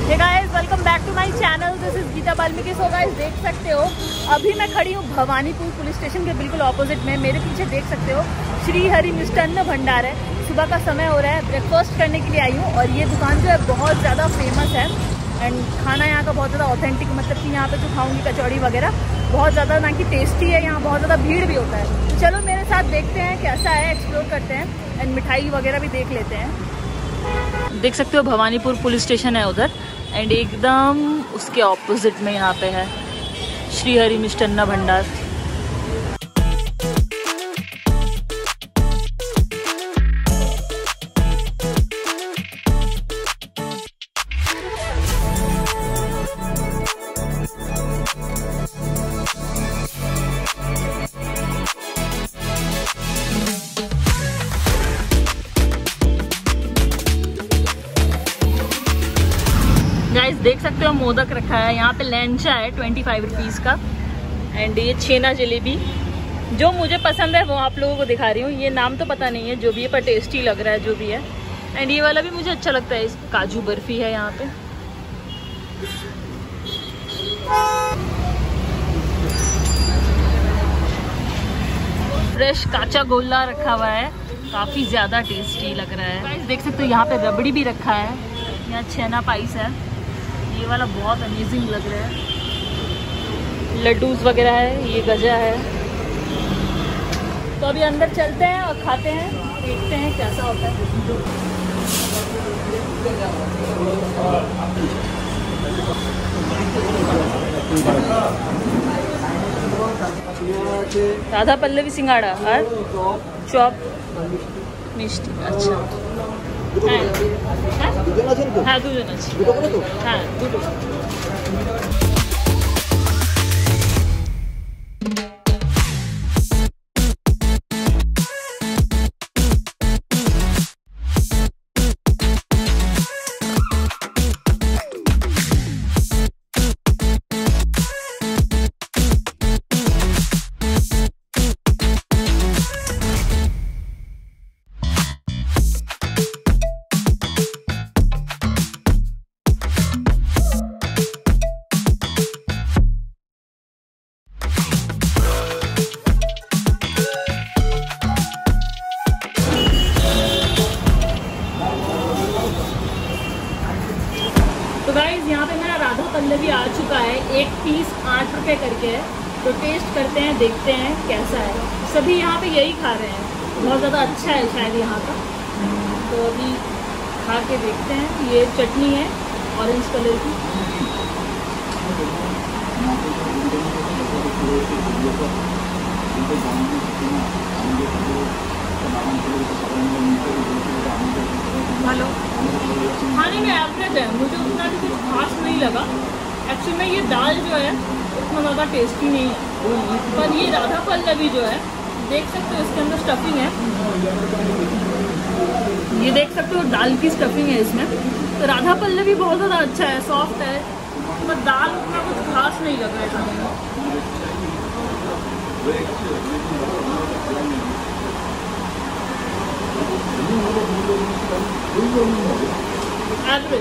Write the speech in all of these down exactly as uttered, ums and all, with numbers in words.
Hey guys, welcome back to my channel. This is Geeta Valmiki. So guys, देख सकते हो अभी मैं खड़ी हूँ भवानीपुर पुलिस स्टेशन के बिल्कुल ऑपोजिट में। मेरे पीछे देख सकते हो श्री हरि मिष्टान्न भंडार है। सुबह का समय हो रहा है, ब्रेकफास्ट करने के लिए आई हूँ और ये दुकान जो है बहुत ज़्यादा फेमस है एंड खाना यहाँ का बहुत ज़्यादा ऑथेंटिक, मतलब कि यहाँ पे जो खाऊंगी कचौड़ी वगैरह बहुत ज़्यादा ना कि टेस्टी है। यहाँ बहुत ज़्यादा भीड़ भी होता है। तो चलो मेरे साथ देखते हैं कैसा है, एक्सप्लोर करते हैं एंड मिठाई वगैरह भी देख लेते हैं। देख सकते हो भवानीपुर पुलिस स्टेशन है उधर एंड एकदम उसके ऑपोजिट में यहाँ पे है श्री हरि मिष्टान्न भंडार। गाइस, देख सकते हो मोदक रखा है यहाँ पे। लैंचा है ट्वेंटी फाइव रुपीज़ का एंड ये छेना जलेबी जो मुझे पसंद है वो आप लोगों को दिखा रही हूँ। ये नाम तो पता नहीं है जो भी है, पर टेस्टी लग रहा है जो भी है। एंड ये वाला भी मुझे अच्छा लगता है। इस काजू बर्फी है यहाँ पे। फ्रेश काचा गोला रखा हुआ है, काफ़ी ज़्यादा टेस्टी लग रहा है। गाइस, देख सकते हो यहाँ पे रबड़ी भी रखा है। यहाँ छेना पाइस है, ये वाला बहुत अमेजिंग लग रहा है। लड्डूस वगैरह है, ये गजा है। तो अभी अंदर चलते हैं और खाते हैं, देखते हैं कैसा होता है। राधा पल्लवी सिंगाड़ा और चॉप मिष्टी। अच्छा हाँ हाँ दुजन अच्छी हाँ दुटो। तो गाइस, यहाँ पे मेरा राधा पल्लवी आ चुका है। एक पीस आठ रुपये करके है। तो टेस्ट करते हैं, देखते हैं कैसा है। सभी यहाँ पे यही खा रहे हैं, बहुत ज़्यादा अच्छा है शायद यहाँ का। तो अभी खा के देखते हैं। ये चटनी है ऑरेंज कलर की। हेलो, खाने में एवरेज है, मुझे उतना भी कुछ खास नहीं लगा। एक्चुअली में ये दाल जो है उतना ज़्यादा टेस्टी नहीं है, पर ये राधा पल्लवी जो है देख सकते हो इसके अंदर स्टफिंग है। ये देख सकते हो दाल की स्टफिंग है इसमें। तो राधा पल्लवी बहुत ज़्यादा अच्छा है, सॉफ्ट है, पर दाल उतना कुछ खास नहीं लगा है खाने में। एवरेज।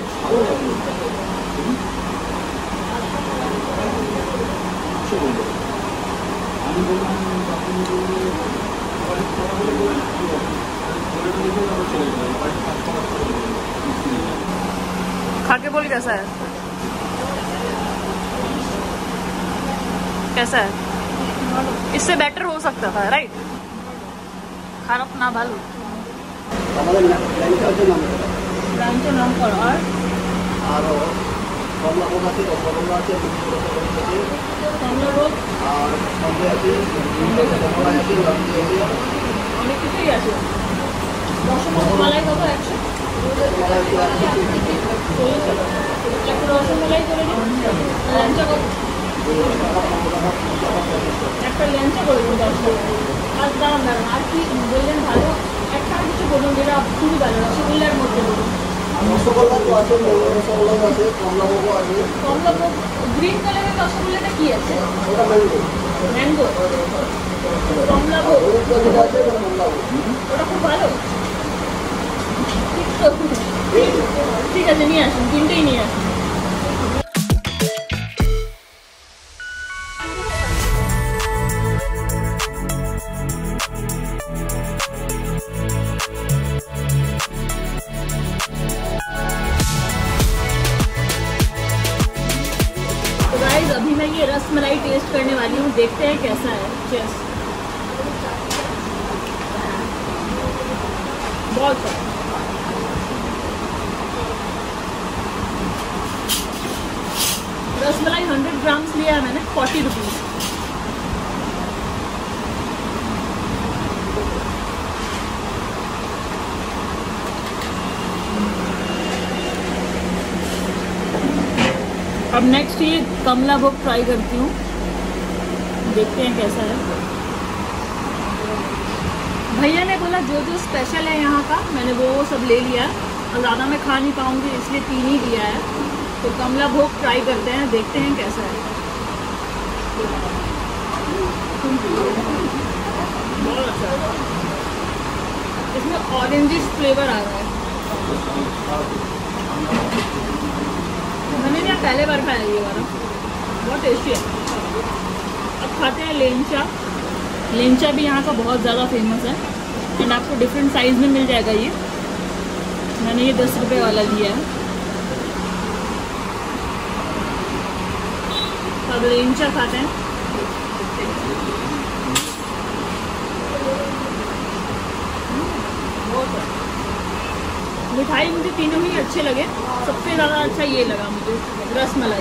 खा के बोल कैसा है, कैसा है? इससे बेटर हो सकता था, राइट? खाराप ना भालो লাঞ্চের নাম কর আর আরো কমলা ভোগ আছে, রসগোল্লা আছে, কমলা ভোগ আর সন্দেশ আছে, রসগোল্লা আছে, লঙ্কি আছে, অনেক কিছুই আছে। রসগোল্লাই কত? একশো একটা রসগোল্লাই করে দিন। ল্যাংচা কত? একটা ল্যাংচা করে দিন দশ টাকা। আর দাঁড়ান দাঁড়ান, আর কি বললেন? ভালো একটা কিছু বলুন যেটা খুবই ভালো রসগোল্লার মধ্যে বলুন। রসগোল্লা তো আছে, রসগোল্লা আছে, কমলা ভোগ আছে। কমলা ভোগ গ্রিন কালারের রসগোল্লাটা কি আছে? ওটা ম্যাঙ্গো। ম্যাঙ্গো কমলা ভোগ আছে, ওটা খুব ভালো। ঠিক তো, ঠিক আছে, নিয়ে আসুন, তিনটেই নিয়ে আসুন। देखते हैं कैसा है। चेस बहुत रसमलाई हंड्रेड ग्राम्स लिया है मैंने, फोर्टी रुपीज़। अब नेक्स्ट ये कमला भोग ट्राई करती हूँ, देखते हैं कैसा है। भैया ने बोला जो जो स्पेशल है यहाँ का मैंने वो वो सब ले लिया, और ज़्यादा मैं खा नहीं पाऊँगी इसलिए तीन ही लिया है। तो कमला भोग ट्राई करते हैं, देखते हैं कैसा है। बहुत अच्छा है, इसमें ऑरेंजिश फ्लेवर आ रहा है। मैंने यहाँ पहले बार खाया ये वाला, बहुत टेस्टी है। अब खाते हैं लेंचा। लेंचा भी यहाँ का बहुत ज़्यादा फेमस है, एंड आपको डिफरेंट साइज़ में मिल जाएगा। ये मैंने ये दस रुपये वाला लिया है। अब लेंचा खाते हैं। मिठाई मुझे तीनों ही अच्छे लगे, सबसे ज़्यादा अच्छा ये लगा मुझे रसमलाई।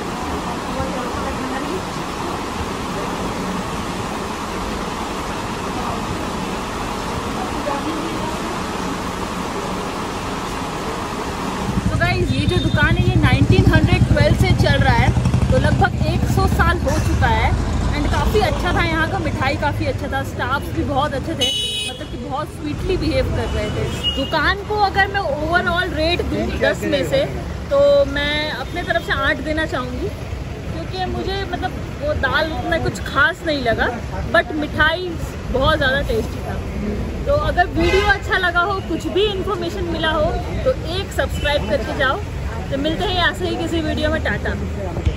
तो गाइस ये जो दुकान है ये नाइनटीन ट्वेल्व से चल रहा है, तो लगभग सौ साल हो चुका है। एंड काफ़ी अच्छा था यहाँ का, मिठाई काफ़ी अच्छा था, स्टाफ भी बहुत अच्छे थे, मतलब कि बहुत स्वीटली बिहेव कर रहे थे। दुकान को अगर मैं ओवरऑल रेट दूँ दस में से, तो मैं अपने तरफ से आठ देना चाहूँगी, क्योंकि मुझे मतलब वो दाल उतना कुछ खास नहीं लगा, बट मिठाई बहुत ज़्यादा टेस्टी था। तो अगर वीडियो अच्छा लगा हो, कुछ भी इन्फॉर्मेशन मिला हो, तो एक सब्सक्राइब करके जाओ। तो मिलते हैं ऐसे ही किसी वीडियो में। टाटा।